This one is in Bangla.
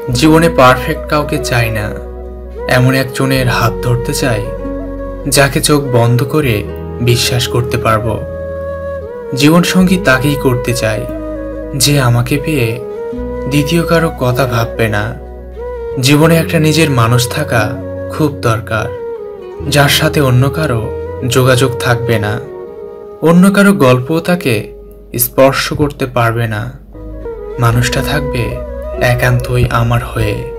জীবনে পারফেক্ট কাউকে চাই না, এমন একজনের হাত ধরতে চাই যাকে চোখ বন্ধ করে বিশ্বাস করতে পারবো। জীবনসঙ্গী তাকেই করতে চাই যে আমাকে পেয়ে দ্বিতীয় কারো কথা ভাববে না। জীবনে একটা নিজের মানুষ থাকা খুব দরকার, যার সাথে অন্য কারো যোগাযোগ থাকবে না, অন্য কারো গল্পও তাকে স্পর্শ করতে পারবে না। মানুষটা থাকবে একান্তই আমার হয়ে।